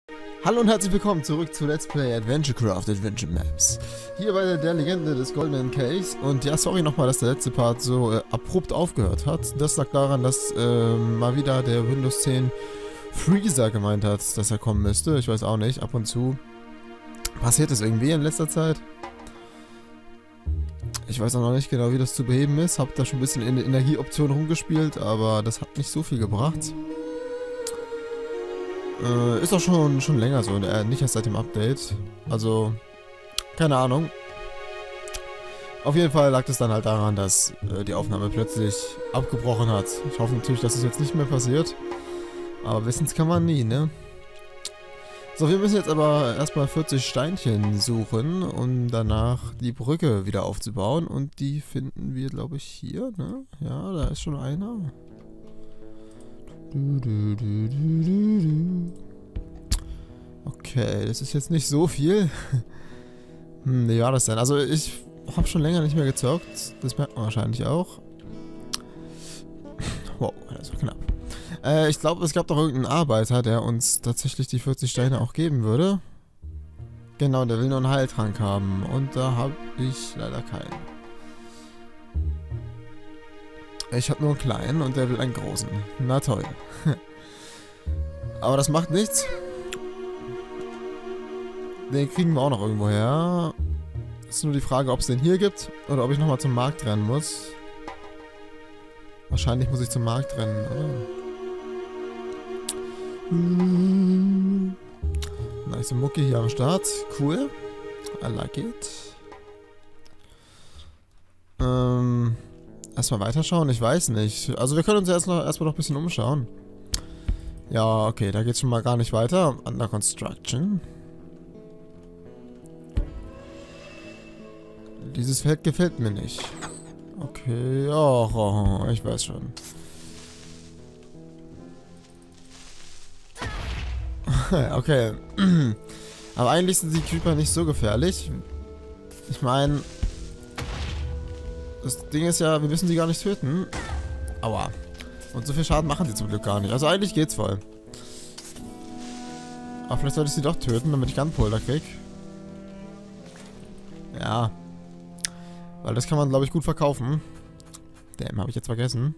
Hallo und herzlich willkommen zurück zu Let's Play AdventureCraft Adventure Maps. Hier bei der Legende des Goldenen Kelchs. Und ja, sorry nochmal, dass der letzte Part so abrupt aufgehört hat. Das lag daran, dass mal wieder der Windows 10 Freezer gemeint hat, dass er kommen müsste. Ich weiß auch nicht, ab und zu passiert es irgendwie in letzter Zeit. Ich weiß auch noch nicht genau, wie das zu beheben ist. Hab da schon ein bisschen in der Energieoption rumgespielt, aber das hat nicht so viel gebracht. Ist auch schon länger so, nicht erst seit dem Update. Also, keine Ahnung. Auf jeden Fall lag es dann halt daran, dass die Aufnahme plötzlich abgebrochen hat. Ich hoffe natürlich, dass es jetzt nicht mehr passiert. Aber wissen kann man nie, ne? So, wir müssen jetzt aber erstmal 40 Steinchen suchen, um danach die Brücke wieder aufzubauen. Und die finden wir, glaube ich, hier, ne? Ja, da ist schon einer. Okay, das ist jetzt nicht so viel. Wie war das denn? Also ich habe schon länger nicht mehr gezockt. Das merkt man wahrscheinlich auch. Wow, das war knapp. Ich glaube, es gab doch irgendeinen Arbeiter, der uns tatsächlich die 40 Steine auch geben würde. Genau, der will nur einen Heiltrank haben. Und da habe ich leider keinen. Ich habe nur einen kleinen und der will einen großen. Na toll. Aber das macht nichts. Den kriegen wir auch noch irgendwo her. Ist nur die Frage, ob es den hier gibt oder ob ich nochmal zum Markt rennen muss. Wahrscheinlich muss ich zum Markt rennen, oder? Nice Mucke hier am Start. Cool. I like it. Erstmal weiterschauen? Ich weiß nicht. Also wir können uns ja erstmal noch ein bisschen umschauen. Ja, okay, da geht's schon mal gar nicht weiter. Under Construction. Dieses Feld gefällt mir nicht. Okay, oh, ich weiß schon. Okay. Aber eigentlich sind die Creeper nicht so gefährlich. Ich meine... Das Ding ist ja, wir müssen sie gar nicht töten. Aua. Und so viel Schaden machen sie zum Glück gar nicht. Also eigentlich geht's voll. Aber vielleicht sollte ich sie doch töten, damit ich Gunpowder krieg. Ja. Weil das kann man, glaube ich, gut verkaufen. Damn, habe ich jetzt vergessen.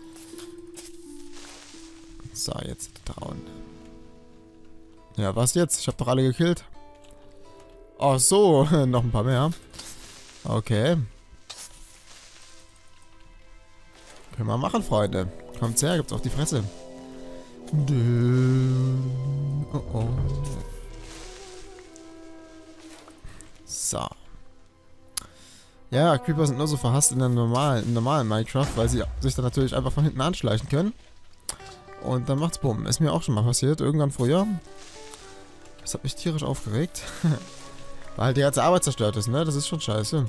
So, jetzt trauen. Ja, was jetzt? Ich habe doch alle gekillt. Ach so, noch ein paar mehr. Okay. Können wir machen, Freunde. Kommt's her, gibt's auf die Fresse. Oh oh. So. Ja, Creeper sind nur so verhasst im normalen Minecraft, weil sie sich dann natürlich einfach von hinten anschleichen können. Und dann macht's Bumm. Ist mir auch schon mal passiert, irgendwann früher. Das hat mich tierisch aufgeregt. Weil halt die ganze Arbeit zerstört ist, ne? Das ist schon scheiße.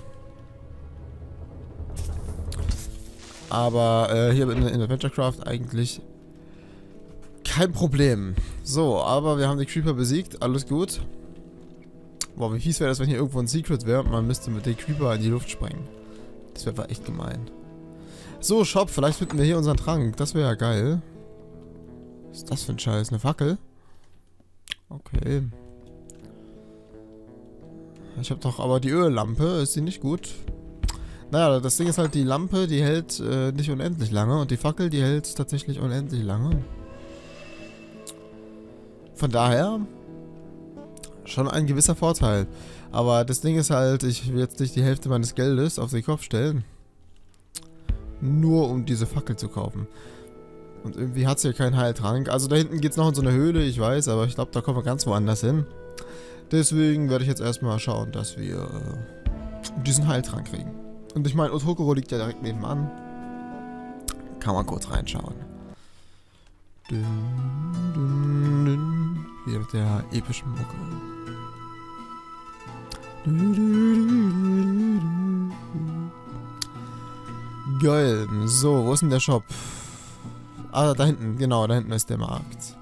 Aber hier in AdventureCraft eigentlich kein Problem. So, aber wir haben die Creeper besiegt, alles gut. Boah, wie fies wäre das, wenn hier irgendwo ein Secret wäre und man müsste mit den Creeper in die Luft sprengen. Das wäre echt gemein. So, Shop, vielleicht finden wir hier unseren Trank. Das wäre ja geil. Was ist das für ein Scheiß? Eine Fackel? Okay. Ich habe doch aber die Öllampe. Ist die nicht gut? Naja, das Ding ist halt, die Lampe, die hält nicht unendlich lange und die Fackel, die hält tatsächlich unendlich lange. Von daher schon ein gewisser Vorteil. Aber das Ding ist halt, ich will jetzt nicht die Hälfte meines Geldes auf den Kopf stellen. Nur um diese Fackel zu kaufen. Und irgendwie hat es hier keinen Heiltrank. Also da hinten geht es noch in so eine Höhle, ich weiß, aber ich glaube, da kommen wir ganz woanders hin. Deswegen werde ich jetzt erstmal schauen, dass wir diesen Heiltrank kriegen. Und ich meine, Otokoro liegt ja direkt nebenan. Kann man kurz reinschauen. Hier mit der epischen Mucke. Geil. So, wo ist denn der Shop? Ah, da hinten. Genau, da hinten ist der Markt.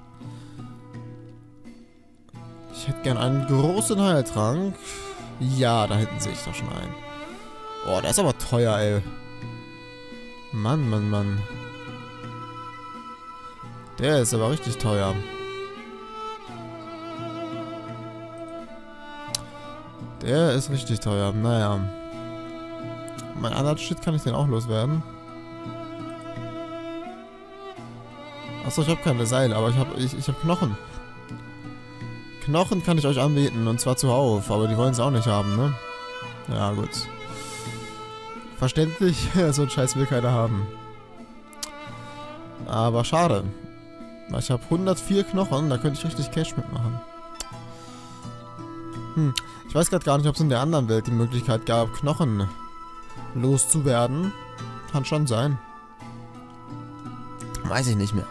Ich hätte gern einen großen Heiltrank. Ja, da hinten sehe ich doch schon einen. Oh, der ist aber teuer, ey. Mann, Mann, Mann. Der ist aber richtig teuer. Der ist richtig teuer. Naja. Mein anderer Shit kann ich den auch loswerden. Achso, ich habe keine Seile, aber ich hab Knochen. Knochen kann ich euch anbieten, und zwar zuhauf, aber die wollen es auch nicht haben, ne? Ja, gut. Verständlich, so einen Scheiß will keiner haben. Aber schade. Ich habe 104 Knochen, da könnte ich richtig Cash mitmachen. Ich weiß gerade gar nicht, ob es in der anderen Welt die Möglichkeit gab, Knochen loszuwerden. Kann schon sein. Weiß ich nicht mehr.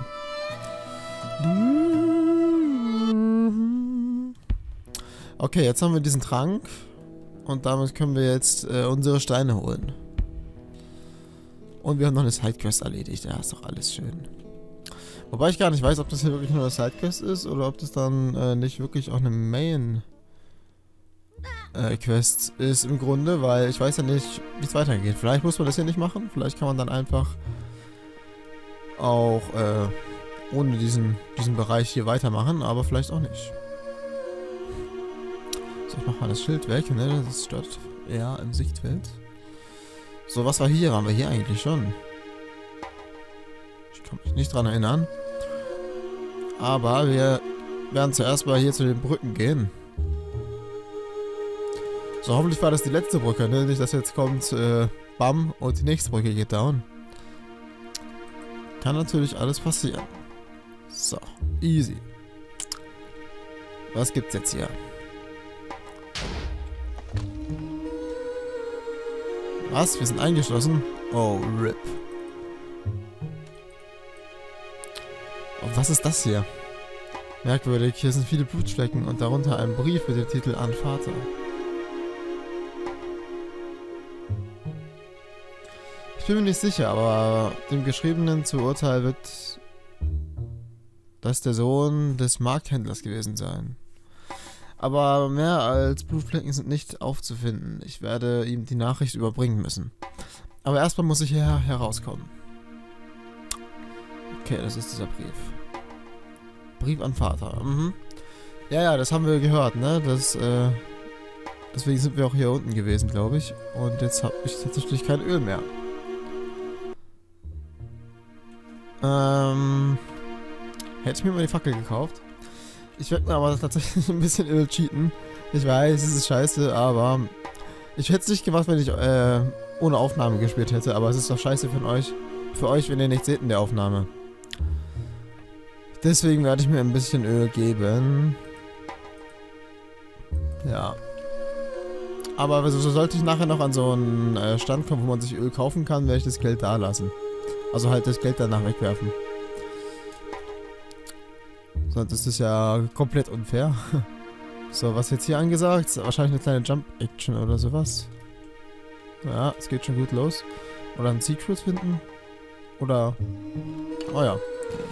Okay, jetzt haben wir diesen Trank. Und damit können wir jetzt unsere Steine holen. Und wir haben noch eine Sidequest erledigt. Ja, ist doch alles schön. Wobei ich gar nicht weiß, ob das hier wirklich nur eine Sidequest ist oder ob das dann nicht wirklich auch eine Main Quest ist im Grunde, weil ich weiß ja nicht, wie es weitergeht. Vielleicht muss man das hier nicht machen. Vielleicht kann man dann einfach auch ohne diesen Bereich hier weitermachen, aber vielleicht auch nicht. So, ich mach mal das Schild weg, ne? Das stört eher im Sichtfeld. So, was war hier? Waren wir hier eigentlich schon? Ich kann mich nicht dran erinnern. Aber wir werden zuerst mal hier zu den Brücken gehen. So, hoffentlich war das die letzte Brücke, ne? Nicht, dass jetzt kommt, bam, und die nächste Brücke geht down. Kann natürlich alles passieren. So, easy. Was gibt's jetzt hier? Was? Wir sind eingeschlossen? Oh, RIP. Und was ist das hier? Merkwürdig, hier sind viele Blutflecken und darunter ein Brief mit dem Titel An Vater. Ich bin mir nicht sicher, aber dem Geschriebenen zu Urteil wird das der Sohn des Markthändlers gewesen sein. Aber mehr als Blutflecken sind nicht aufzufinden. Ich werde ihm die Nachricht überbringen müssen. Aber erstmal muss ich hier herauskommen. Okay, das ist dieser Brief. Brief an Vater. Mhm. Ja, das haben wir gehört, ne? Deswegen sind wir auch hier unten gewesen, glaube ich. Und jetzt habe ich tatsächlich kein Öl mehr. Hätte ich mir mal die Fackel gekauft. Ich werde mir aber tatsächlich ein bisschen Öl cheaten. Ich weiß, es ist scheiße, aber ich hätte es nicht gemacht, wenn ich ohne Aufnahme gespielt hätte. Aber es ist doch scheiße für euch, wenn ihr nicht seht in der Aufnahme. Deswegen werde ich mir ein bisschen Öl geben. Ja. Aber so sollte ich nachher noch an so einen Stand kommen, wo man sich Öl kaufen kann, werde ich das Geld da lassen. Also halt das Geld danach wegwerfen. Sonst ist das ja komplett unfair. So, was jetzt hier angesagt? Wahrscheinlich eine kleine Jump-Action oder sowas. Ja, es geht schon gut los. Oder ein Secret finden. Oder... Oh ja.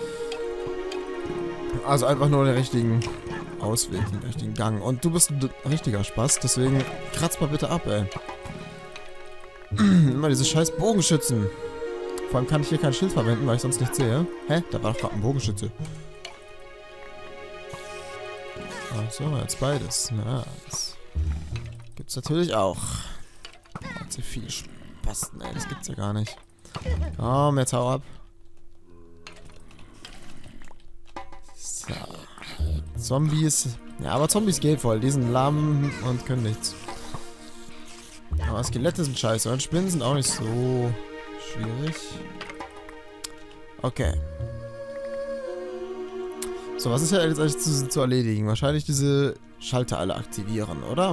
Also einfach nur den richtigen Ausweg, den richtigen Gang. Und du bist ein richtiger Spaß, deswegen kratz mal bitte ab, ey. Immer diese scheiß Bogenschützen. Vor allem kann ich hier kein Schild verwenden, weil ich sonst nichts sehe. Hä? Da war doch gerade ein Bogenschütze. Achso, jetzt beides. Na, das gibt's natürlich auch. Hat so viel Spasten, ey. Das gibt's ja gar nicht. Komm, jetzt hau ab. So. Zombies. Ja, aber Zombies geht voll. Die sind lahm und können nichts. Aber Skelette sind scheiße. Und Spinnen sind auch nicht so schwierig. Okay. So, was ist ja jetzt eigentlich zu erledigen? Wahrscheinlich diese Schalter alle aktivieren, oder?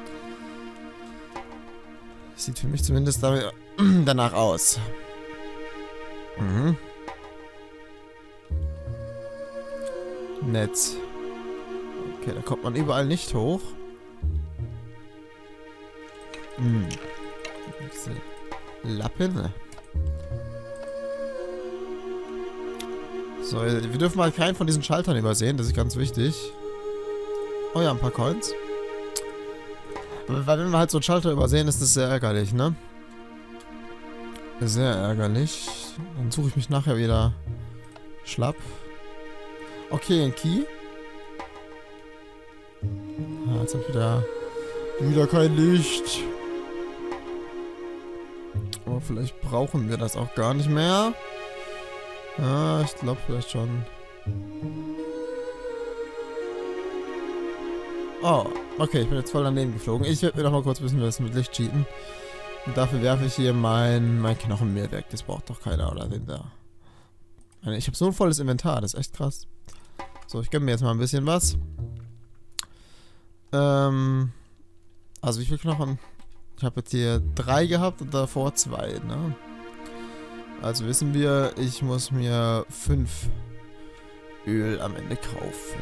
Sieht für mich zumindest danach aus. Mhm. Nett. Okay, da kommt man überall nicht hoch. Hm. Lappen. So, wir dürfen mal keinen von diesen Schaltern übersehen, das ist ganz wichtig. Oh ja, ein paar Coins. Weil wenn wir halt so einen Schalter übersehen, ist das sehr ärgerlich, ne? Sehr ärgerlich. Dann suche ich mich nachher wieder schlapp. Okay, ein Key. Ja, jetzt habe ich wieder Wieder kein Licht. Aber vielleicht brauchen wir das auch gar nicht mehr. Ja, ich glaube vielleicht schon. Oh, okay, ich bin jetzt voll daneben geflogen. Ich werde mir noch mal kurz ein bisschen was mit Licht cheaten. Und dafür werfe ich hier mein Knochenmehl weg. Das braucht doch keiner, oder den da. Ich habe so ein volles Inventar, das ist echt krass. So, ich gönne mir jetzt mal ein bisschen was. Also wie viele Knochen? Ich habe jetzt hier 3 gehabt und davor 2, ne? Also wissen wir, ich muss mir 5 Öl am Ende kaufen.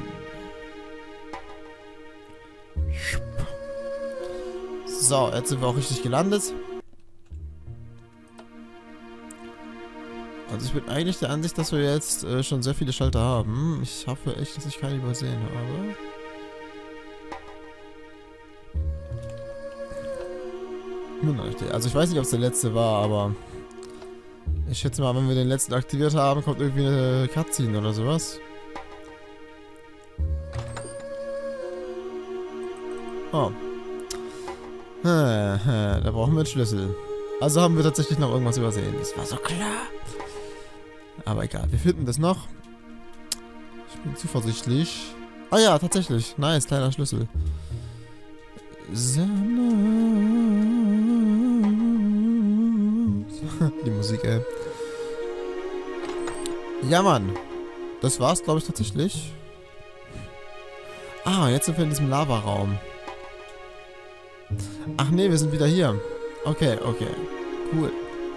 So, jetzt sind wir auch richtig gelandet. Also ich bin eigentlich der Ansicht, dass wir jetzt schon sehr viele Schalter haben. Ich hoffe echt, dass ich keine übersehen habe. Also ich weiß nicht, ob es der letzte war, aber ich schätze mal, wenn wir den letzten aktiviert haben, kommt irgendwie eine Cutscene oder sowas. Oh. Da brauchen wir einen Schlüssel. Also haben wir tatsächlich noch irgendwas übersehen. Das war so klar. Aber egal, wir finden das noch. Ich bin zuversichtlich. Ah ja, tatsächlich. Nice, kleiner Schlüssel. Die Musik, ey. Ja, Mann. Das war's, glaube ich, tatsächlich. Ah, jetzt sind wir in diesem Lavaraum. Ach nee, wir sind wieder hier. Okay, okay. Cool.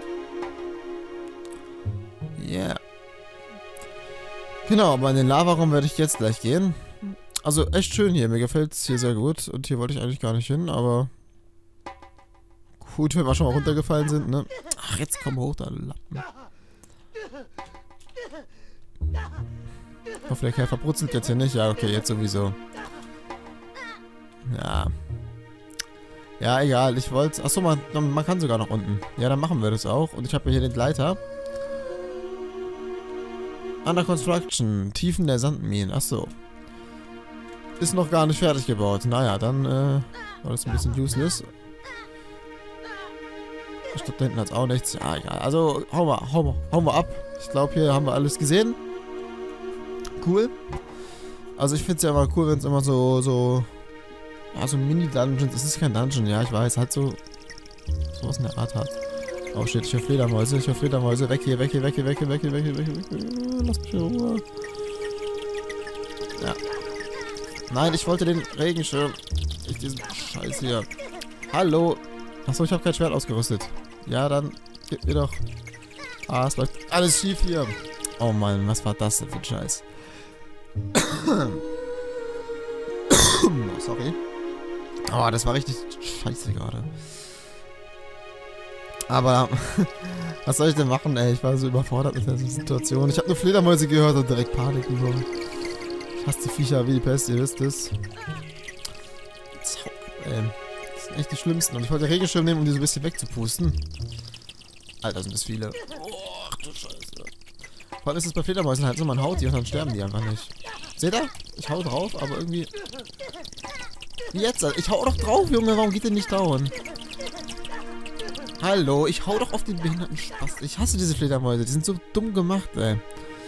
Yeah. Genau, aber in den Lavaraum werde ich jetzt gleich gehen. Also echt schön hier, mir gefällt es hier sehr gut. Und hier wollte ich eigentlich gar nicht hin, aber... Gut, wenn wir schon mal runtergefallen sind, ne? Ach, jetzt komm hoch, da Lappen. Ich hoffe, der Kerl verbrutzelt jetzt hier nicht. Ja, okay, jetzt sowieso. Ja. Ja, egal, ich wollte... Achso, man kann sogar noch unten. Ja, dann machen wir das auch. Und ich habe hier den Gleiter. Under Construction. Tiefen der Sandminen. Achso. Ist noch gar nicht fertig gebaut. Naja, dann war das ein bisschen useless. Ich glaube, da hinten hat es auch nichts. Ja, egal. Also, hauen wir ab. Ich glaube, hier haben wir alles gesehen. Cool. Also, ich finde es ja immer cool, wenn es immer so Mini-Dungeons. Es ist kein Dungeon, ja, ich weiß. Halt so was in der Art hat. Oh shit, ich höre Fledermäuse. Weg hier, weg hier, weg hier, weg hier, weg hier, weg hier, weg hier, weg hier. Lass mich in Ruhe. Ja. Nein, ich wollte den Regenschirm. Nicht diesen Scheiß hier. Hallo. Achso, ich habe kein Schwert ausgerüstet. Ja, dann gib mir doch. Ah, es läuft alles schief hier. Oh Mann, was war das denn für ein Scheiß? Oh, sorry. Oh, das war richtig scheiße gerade. Aber, was soll ich denn machen, ey? Ich war so überfordert mit der Situation. Ich habe nur Fledermäuse gehört und direkt Panik bekommen. Ich hasse die Viecher wie die Pest, ihr wisst es. Das sind echt die schlimmsten. Und ich wollte den Regenschirm nehmen, um die so ein bisschen wegzupusten. Alter, sind das viele. Oh, ach du Scheiße. Vor allem ist es bei Fledermäusen halt so, man haut die und dann sterben die einfach nicht. Seht ihr? Ich hau drauf, aber irgendwie... Wie jetzt? Ich hau doch drauf, Junge. Warum geht denn nicht dauern? Hallo, ich hau doch auf den behinderten Spaß. Ich hasse diese Fledermäuse. Die sind so dumm gemacht, ey.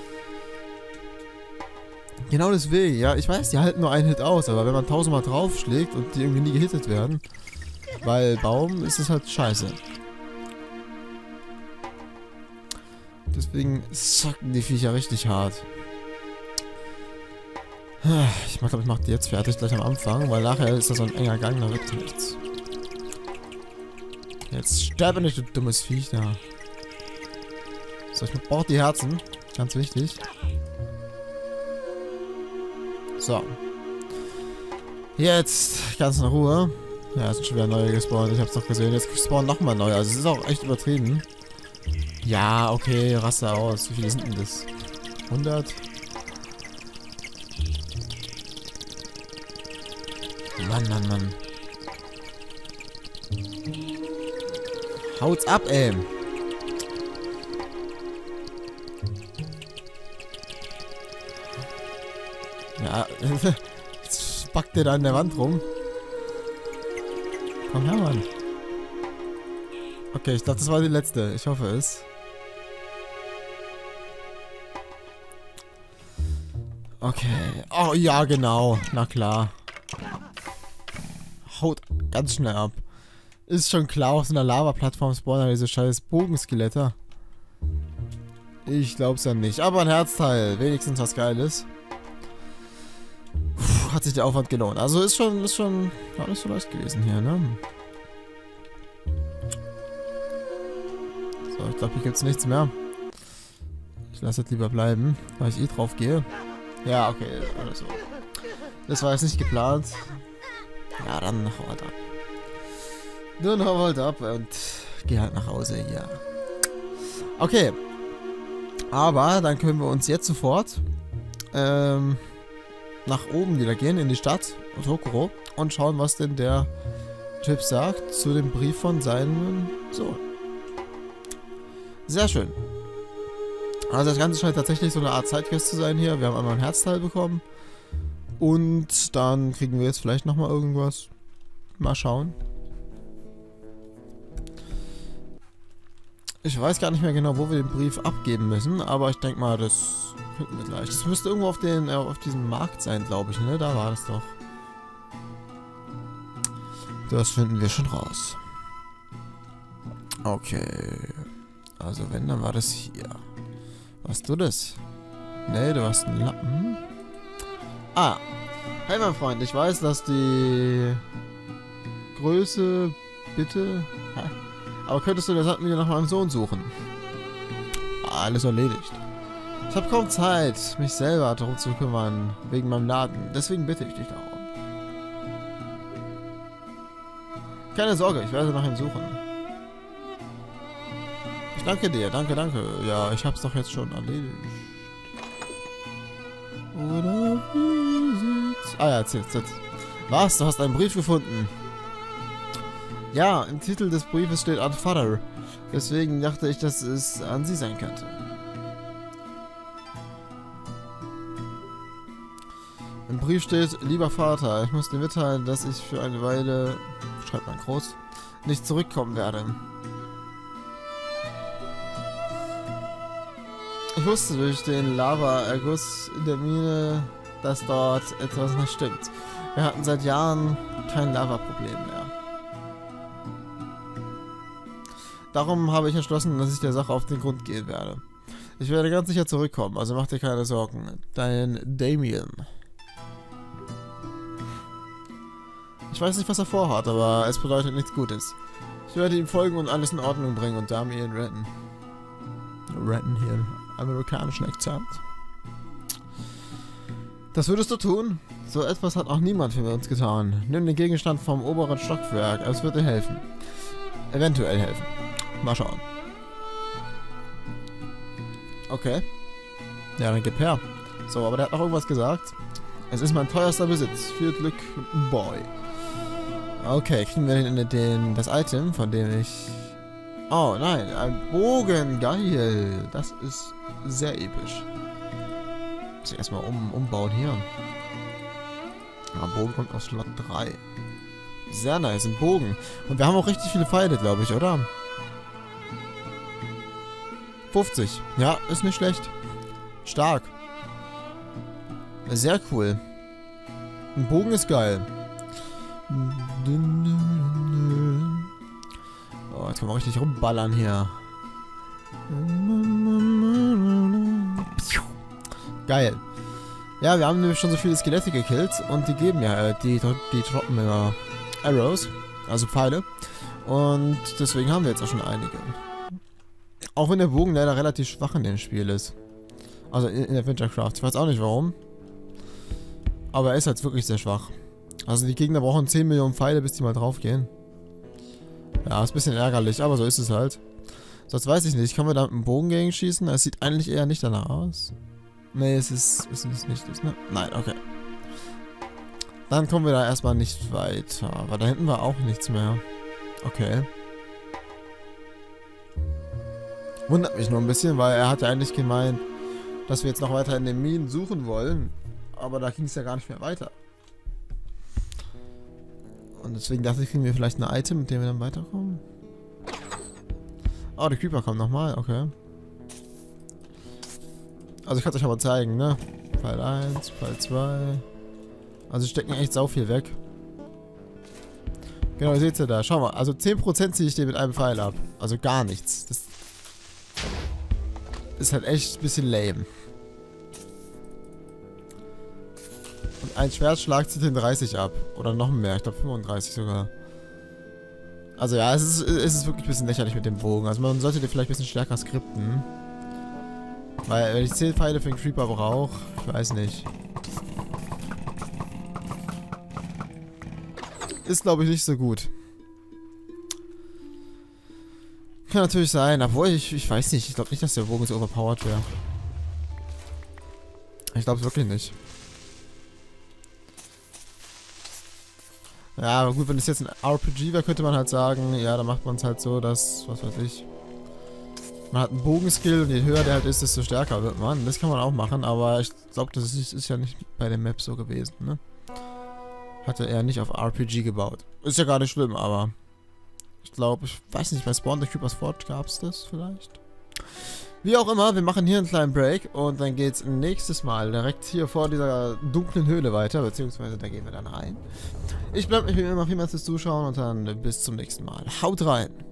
Genau deswegen, ja. Ich weiß, die halten nur einen Hit aus. Aber wenn man 1000-mal draufschlägt und die irgendwie nie gehittet werden, weil Baum, ist es halt scheiße. Deswegen zacken die Viecher richtig hart. Ich glaube, ich mache die jetzt fertig gleich am Anfang, weil nachher ist da so ein enger Gang, da wird nichts. Jetzt sterbe nicht, du dummes Viech da. So, ich brauche die Herzen. Ganz wichtig. So. Jetzt ganz in Ruhe. Ja, es sind schon wieder neue gespawnt. Ich hab's doch gesehen. Jetzt spawnen nochmal neue. Also es ist auch echt übertrieben. Ja, okay, raste aus. Wie viele sind denn das? 100? Mann. Haut's ab, ey. Ja, jetzt packt der da an der Wand rum. Komm her, Mann. Okay, ich glaube, das war die letzte. Ich hoffe es. Okay. Oh, ja, genau. Na klar. Haut ganz schnell ab. Ist schon klar, auf so einer Lava-Plattform spawnen diese scheiß Bogenskelette. Ich glaub's ja nicht. Aber ein Herzteil. Wenigstens was Geiles. Puh, hat sich der Aufwand gelohnt. Also ist schon gar nicht so leicht gewesen hier, ne? So, ich glaube, hier gibt's nichts mehr. Ich lasse jetzt lieber bleiben, weil ich eh drauf gehe. Ja, okay, alles so. Das war jetzt nicht geplant. Ja, dann hau halt ab. Dann hau halt ab und geh halt nach Hause hier. Okay. Aber dann können wir uns jetzt sofort nach oben wieder gehen in die Stadt Tokoro und schauen, was denn der Typ sagt zu dem Brief von seinem Sohn. Sehr schön. Also das Ganze scheint tatsächlich so eine Art Sidequest zu sein hier. Wir haben einmal ein Herzteil bekommen. Und dann kriegen wir jetzt vielleicht nochmal irgendwas. Mal schauen. Ich weiß gar nicht mehr genau, wo wir den Brief abgeben müssen. Aber ich denke mal, das finden wir gleich. Das müsste irgendwo auf diesem Markt sein, glaube ich. Ne? Da war das doch. Das finden wir schon raus. Okay. Also wenn, dann war das hier. Warst du das? Nee, du warst ein Lappen. Ah. Hey, mein Freund, ich weiß, dass die Größe bitte... Aber könntest du das mit dir nach meinem Sohn suchen? Alles erledigt. Ich habe kaum Zeit, mich selber darum zu kümmern, wegen meinem Laden. Deswegen bitte ich dich darum. Keine Sorge, ich werde nach ihm suchen. Ich danke dir, danke. Ja, ich hab's doch jetzt schon erledigt. Oder wie sieht's... Ah ja, jetzt. Was? Du hast einen Brief gefunden? Ja, im Titel des Briefes steht an Vater. Deswegen dachte ich, dass es an sie sein könnte. Im Brief steht, lieber Vater, ich muss dir mitteilen, dass ich für eine Weile, schreibt man groß, nicht zurückkommen werde. Ich wusste durch den Lava-Erguss in der Mine, dass dort etwas nicht stimmt. Wir hatten seit Jahren kein Lava-Problem mehr. Darum habe ich entschlossen, dass ich der Sache auf den Grund gehen werde. Ich werde ganz sicher zurückkommen, also mach dir keine Sorgen. Dein Damien. Ich weiß nicht, was er vorhat, aber es bedeutet nichts Gutes. Ich werde ihm folgen und alles in Ordnung bringen und Damien retten. Retten hier. Amerikanischen Akzent. Das würdest du tun? So etwas hat auch niemand für uns getan. Nimm den Gegenstand vom oberen Stockwerk, es wird dir helfen. Eventuell helfen. Mal schauen. Okay. Ja, dann gib her. So, aber der hat noch irgendwas gesagt. Es ist mein teuerster Besitz. Viel Glück, Boy. Okay, kriegen wir das Item, von dem ich... Oh, nein, ein Bogen, geil. Das ist sehr episch. Muss ich erstmal umbauen hier. Ja, Bogen kommt aus Slot 3. Sehr nice, ein Bogen. Und wir haben auch richtig viele Pfeile, glaube ich, oder? 50. Ja, ist nicht schlecht. Stark. Sehr cool. Ein Bogen ist geil. Oh, jetzt können wir richtig rumballern hier. Geil. Ja, wir haben nämlich schon so viele Skelette gekillt und die geben ja, die droppen ja Arrows, also Pfeile. Und deswegen haben wir jetzt auch schon einige. Auch wenn der Bogen leider relativ schwach in dem Spiel ist. Also in Adventurecraft. Ich weiß auch nicht warum. Aber er ist halt wirklich sehr schwach. Also die Gegner brauchen 10 Millionen Pfeile, bis die mal drauf gehen. Ja, ist ein bisschen ärgerlich, aber so ist es halt. Sonst weiß ich nicht. Können wir da mit einem Bogen gegen schießen? Es sieht eigentlich eher nicht danach aus. Nee, es ist nicht das, ne? Nein, okay. Dann kommen wir da erstmal nicht weiter. Aber da hinten war auch nichts mehr. Okay. Wundert mich nur ein bisschen, weil er hatte eigentlich gemeint, dass wir jetzt noch weiter in den Minen suchen wollen. Aber da ging es ja gar nicht mehr weiter. Und deswegen dachte ich, kriegen wir vielleicht ein Item, mit dem wir dann weiterkommen. Oh, der Creeper kommt nochmal, okay. Also ich kann es euch aber zeigen, ne? Pfeil 1, Pfeil 2. Also stecken echt sau viel weg. Genau, ihr seht ja da. Schau mal, also 10% ziehe ich dir mit einem Pfeil ab. Also gar nichts. Das ist halt echt ein bisschen lame. Und ein Schwertschlag zieht den 30 ab. Oder noch mehr, ich glaube 35 sogar. Also ja, es ist wirklich ein bisschen lächerlich mit dem Bogen. Also man sollte den vielleicht ein bisschen stärker skripten. Weil wenn ich 10 Pfeile für den Creeper brauche, ich weiß nicht. Ist glaube ich nicht so gut. Kann natürlich sein, obwohl ich weiß nicht. Ich glaube nicht, dass der Bogen so overpowered wäre. Ich glaube es wirklich nicht. Ja, aber gut, wenn es jetzt ein RPG wäre, könnte man halt sagen, ja, da macht man es halt so, dass, was weiß ich. Man hat einen Bogenskill und je höher der halt ist, desto stärker wird man. Das kann man auch machen, aber ich glaube, das ist ja nicht bei der Map so gewesen, ne? Hatte er nicht auf RPG gebaut. Ist ja gar nicht schlimm, aber ich glaube, ich weiß nicht, bei Spawn the Creepers Forge gab es das vielleicht. Wie auch immer, wir machen hier einen kleinen Break und dann geht's nächstes Mal direkt hier vor dieser dunklen Höhle weiter, beziehungsweise da gehen wir dann rein. Ich bedanke mich wie immer vielmals fürs Zuschauen und dann bis zum nächsten Mal. Haut rein!